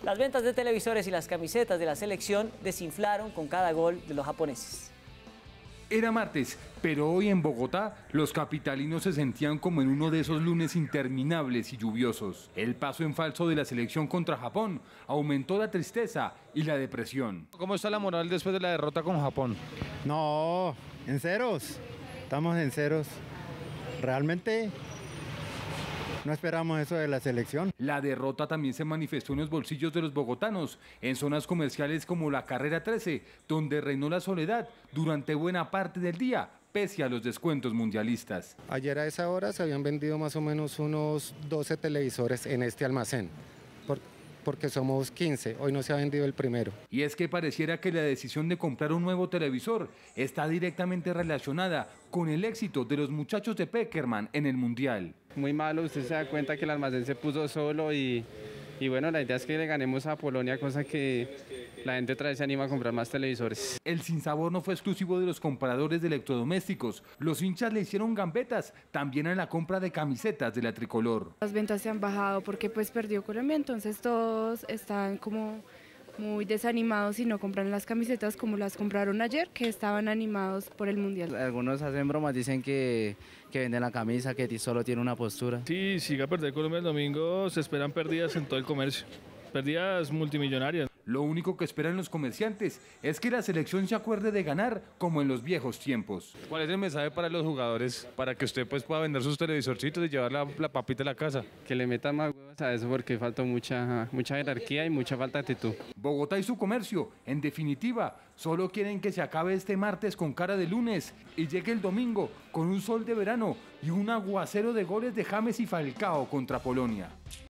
Las ventas de televisores y las camisetas de la selección desinflaron con cada gol de los japoneses. Era martes, pero hoy en Bogotá los capitalinos se sentían como en uno de esos lunes interminables y lluviosos. El paso en falso de la selección contra Japón aumentó la tristeza y la depresión. ¿Cómo está la moral después de la derrota con Japón? No, en ceros, estamos en ceros. Realmente no esperamos eso de la selección. La derrota también se manifestó en los bolsillos de los bogotanos, en zonas comerciales como la Carrera 13, donde reinó la soledad durante buena parte del día, pese a los descuentos mundialistas. Ayer a esa hora se habían vendido más o menos unos 12 televisores en este almacén, porque somos 15, hoy no se ha vendido el primero. Y es que pareciera que la decisión de comprar un nuevo televisor está directamente relacionada con el éxito de los muchachos de Peckerman en el Mundial. Muy malo, usted se da cuenta que el almacén se puso solo y bueno, la idea es que le ganemos a Polonia, cosa que la gente otra vez se anima a comprar más televisores. El sinsabor no fue exclusivo de los compradores de electrodomésticos. Los hinchas le hicieron gambetas también a la compra de camisetas de la tricolor. Las ventas se han bajado porque pues perdió Colombia, entonces todos están como muy desanimados y no compran las camisetas como las compraron ayer, que estaban animados por el Mundial. Algunos hacen bromas, dicen que venden la camisa, que solo tiene una postura. Sí, siga a perder Colombia el domingo, se esperan pérdidas en todo el comercio, pérdidas multimillonarias. Lo único que esperan los comerciantes es que la selección se acuerde de ganar como en los viejos tiempos. ¿Cuál es el mensaje para los jugadores para que usted pueda vender sus televisorcitos y llevar la papita a la casa? Que le metan más huevos a eso porque falta mucha jerarquía y mucha falta de actitud. Bogotá y su comercio, en definitiva, solo quieren que se acabe este martes con cara de lunes y llegue el domingo con un sol de verano y un aguacero de goles de James y Falcao contra Polonia.